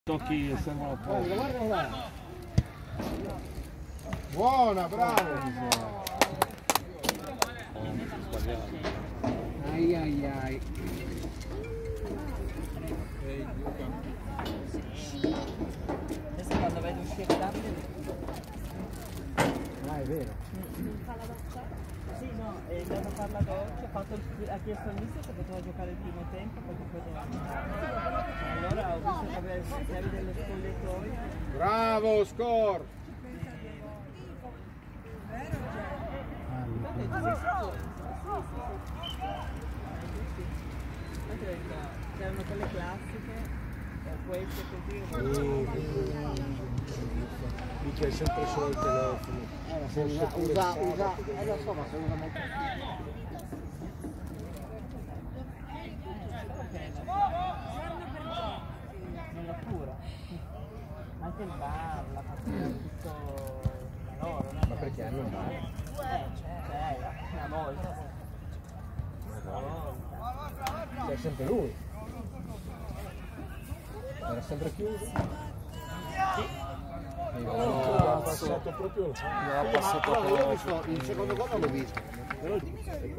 Tocchi e servono poco. Guarda là. Buona, bravo. Ai ai ai. Adesso quando vedo uscire Davide. Ah, è vero. Sì, no, è andato a fare la doccia, ha chiesto al mister se poteva giocare il primo tempo perché poi doveva andare. Allora ho visto che aveva le chiavi dello spogliatoio. Bravo, score. C'erano quelle classiche, queste così. Dice è sempre solo il telefono. Usa, lo so, ma se usa molto. Non la cura. Anche il bar, la fattura, tutto da loro. Ma perché hanno un bar? C'è, una volta. C'è sempre lui. Era sempre chiuso. Sì. Ha passato proprio Ha passato io ho visto il secondo gol, non l'ho visto. Però il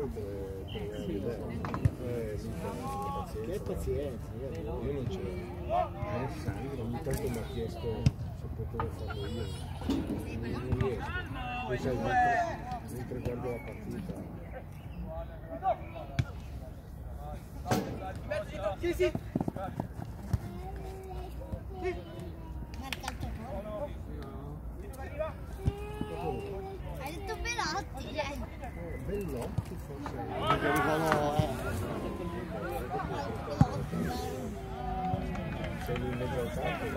che pazienza, io non c'ero. Alessandro ogni tanto mi ha chiesto se potevo farlo io. Non riesco. Poi sai, mentre guardo la partita. Sì, sì. Hai detto Belotti, Bellotti forse. Sei in mezzo al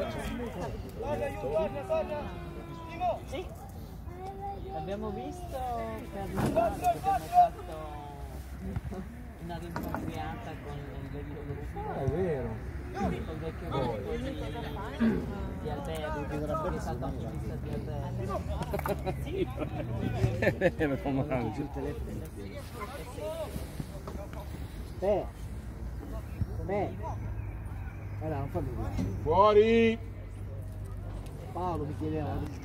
campo. Sì. L'abbiamo visto per Natale, che abbiamo fatto una rimpatriata con il vecchio gruppo. Ah, è vero. Col vecchio gruppo di Alberto, che è stato attivista di Alberto. È vero, come anche. Com'è? Allora, non fammi vedere. Fuori! Paolo mi chiedeva.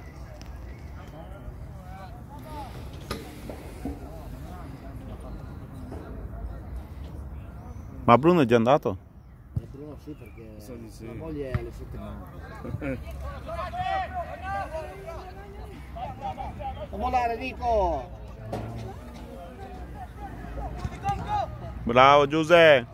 Ma Bruno è già andato? Bruno sì, perché Sì. la moglie è alle 7. Non mollare, Nico! Bravo Giuseppe!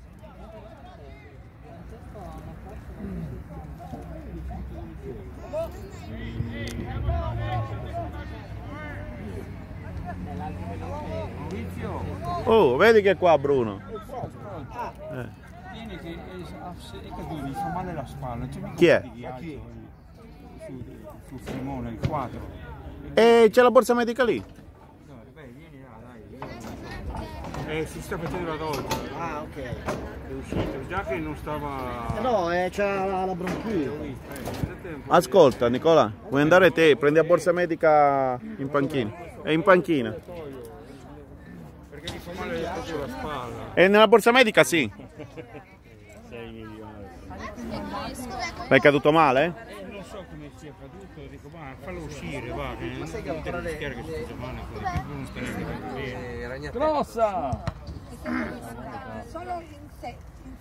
Oh, vedi che è qua Bruno? Vieni che è caduto, mi fa male la spalla. Chi è? Sul Simone, il quadro. E c'è la borsa medica lì? Beh, vieni là, dai. Si sta facendo la doccia. Ah, ok. È uscito, già che non stava... No, c'ha la bronchite. Ascolta Nicola, vuoi andare te? Prendi la borsa medica in panchina. È in panchina. Perché mi fa male proprio la spalla. E nella borsa medica sì. Ma è caduto male? Non so come sia caduto, dico ma fallo uscire, va, che non devo rischiare che si male, non sta neanche bene. Grossa! solo in 7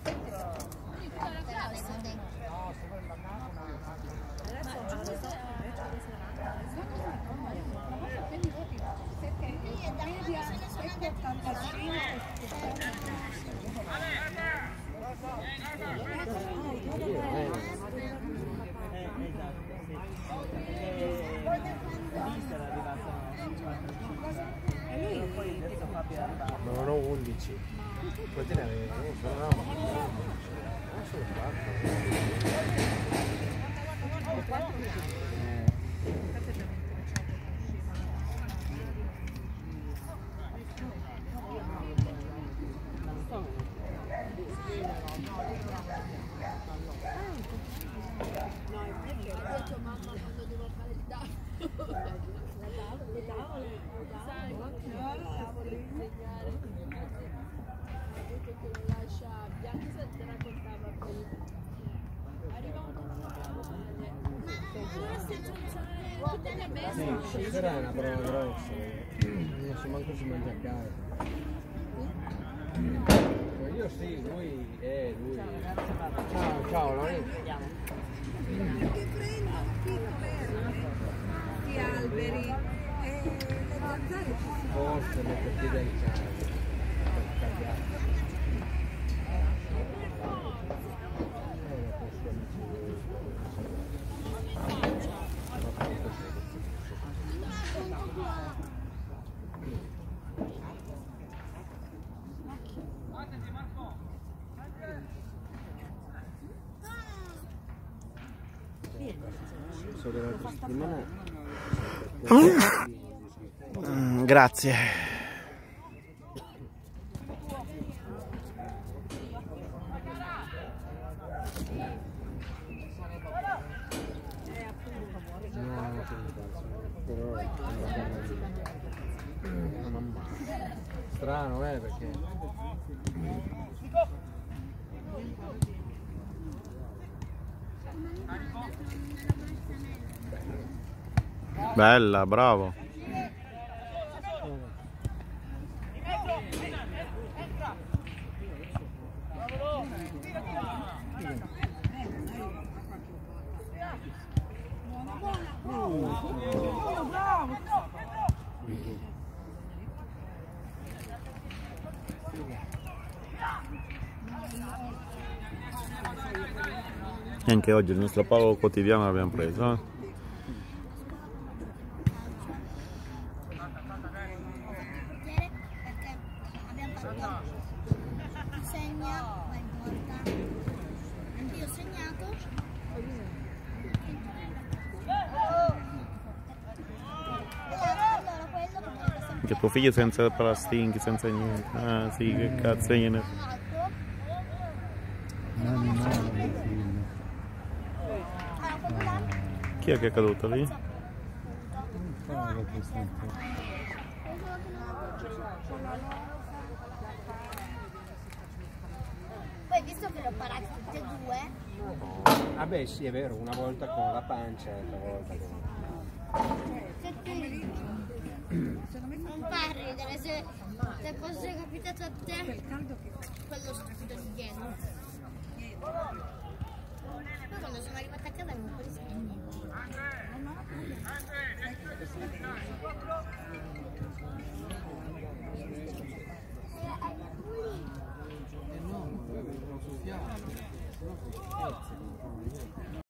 Ma non ho 11. Quanti ne avevo? Non sono 4. Sì, stasera è una prova grossa, non so manco se mangia a casa. Io sì, lui. Ciao, Lorenzo. Gli alberi e le zanzare ci sono. Forse mette piede in casa. So che l'altra settimana Grazie. però strano, perché Bella, bravo. E anche oggi il nostro palo quotidiano l'abbiamo preso, eh? Perché abbiamo fatto segna, vai in porta. Anche io ho segnato. Allora quello che potrebbe sempre Che tuo figlio senza plastinchi, senza niente. Ah sì, che cazzo gliene. Chi è che è caduto lì? Poi visto che l'ho parati tutti e due, ah beh sì, è vero, una volta con la pancia e l'altra volta con... non fa ridere, se fosse capitato a te, quello strapito di dietro. Poi quando